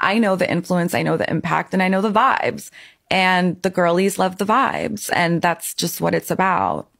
I know the influence, I know the impact, and I know the vibes. And the girlies love the vibes. And that's just what it's about.